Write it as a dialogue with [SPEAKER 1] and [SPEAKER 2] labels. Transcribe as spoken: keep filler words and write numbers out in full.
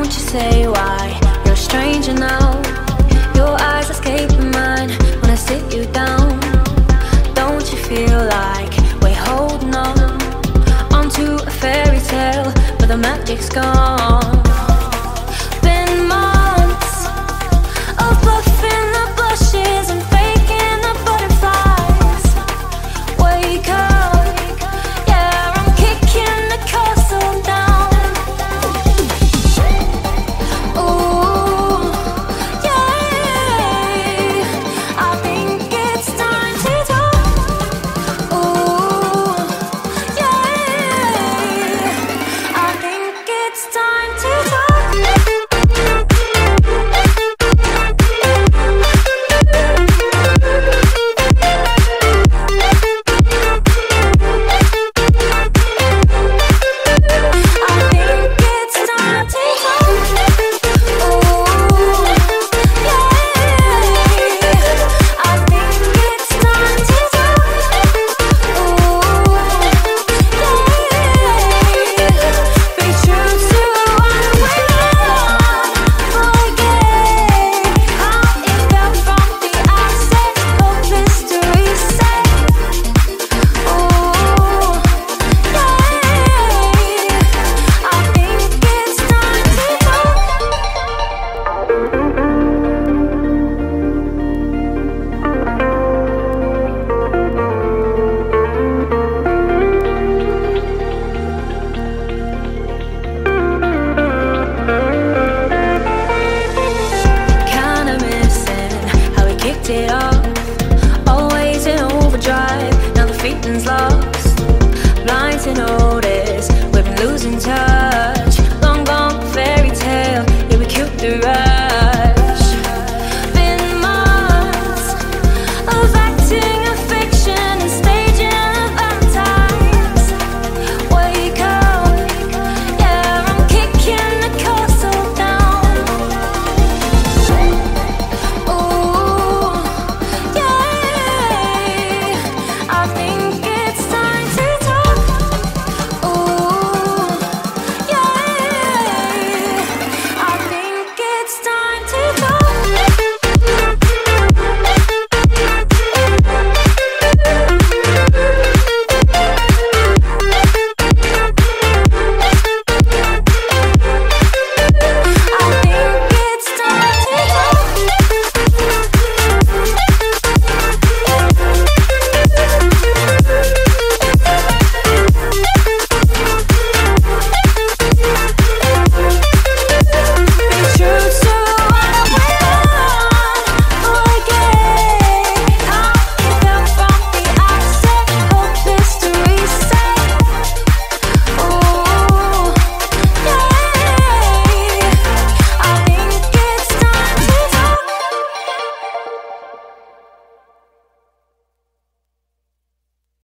[SPEAKER 1] Won't you say why you're a stranger now? Your eyes escape mine when I sit you down. Don't you feel like we're holding on onto a fairy tale, but the magic's gone? Been months of bluffing the bushes and faking the butterflies. Wake up, yeah, I'm kicking the castle down. Ooh, yeah, I think it's time to talk. Ooh, yeah, I think it's time to talk. It off, always in overdrive. Now the feeling's lost, blind to notice we've been losing touch. Long gone fairy tale, yeah, we killed the rush.